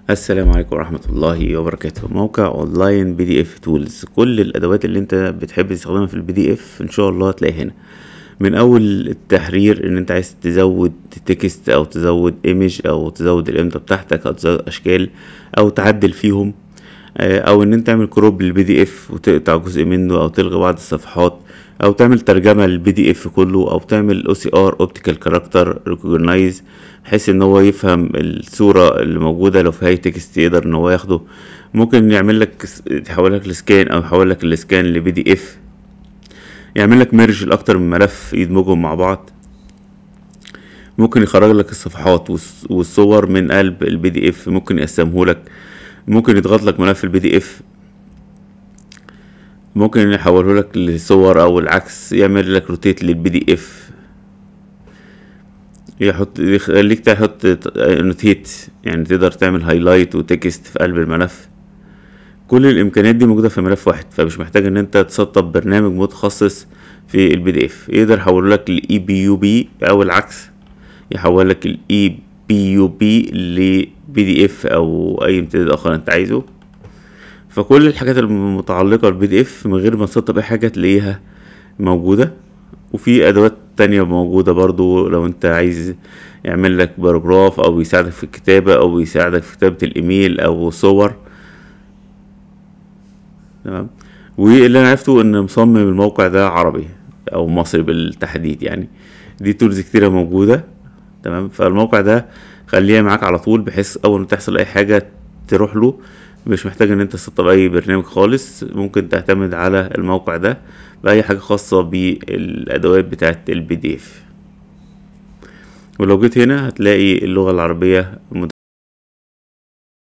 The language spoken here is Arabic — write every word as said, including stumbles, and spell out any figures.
السلام عليكم ورحمة الله وبركاته. موقع اونلاين بي دي اف تولز، كل الادوات اللي انت بتحب تستخدمها في البي دي اف ان شاء الله هتلاقيها هنا. من اول التحرير ان انت عايز تزود تكست او تزود ايمج او تزود الامضة بتاعتك او تزود اشكال او تعدل فيهم، او ان انت تعمل كروب للبي دي اف وتقطع جزء منه او تلغي بعض الصفحات او تعمل ترجمة للبي دي اف كله او تعمل او سي ار اوبتيكال كاركتر ريكوجنايز بحيث ان هو يفهم الصورة اللي موجودة. لو في هاي تكست يقدر ان هو ياخده. ممكن يعمل لك يحول لك السكان او يحول لك السكان لبي دي اف، يعمل لك ميرج لاكتر من ملف يدمجهم مع بعض. ممكن يخرج لك الصفحات والصور من قلب البي دي اف، ممكن يقسمه لك، ممكن يضغط لك ملف البي دي اف، ممكن يحوله لك لصور او العكس، يعمل لك روتيت للبي دي اف، يحط يخليك تحط نوتيت، يعني تقدر تعمل هايلايت وتكست في قلب الملف. كل الامكانيات دي موجوده في ملف واحد، فمش محتاج ان انت تسطب برنامج متخصص في البي دي اف. يقدر يحول لك الاي بي يو بي او العكس، يحول لك الاي بي يو بي لبي دي اف او اي امتداد اخر انت عايزه. فكل الحاجات المتعلقه بالبي دي اف من غير ما تسطب اي حاجه تلاقيها موجوده. وفي ادوات تانية موجودة برضو لو انت عايز يعمل لك باراجراف او يساعدك في الكتابة او يساعدك في كتابة الايميل او صور. تمام. واللي انا عرفته ان مصمم الموقع ده عربي او مصري بالتحديد، يعني دي تولز كتيرة موجودة. تمام. فالموقع ده خليها معاك على طول بحيث اول ما تحصل اي حاجة تروح له، مش محتاج ان انت تسطب اي برنامج خالص. ممكن تعتمد على الموقع ده بأي حاجة خاصة بالادوات بتاعة البي دي اف. ولو جيت هنا هتلاقي اللغة العربية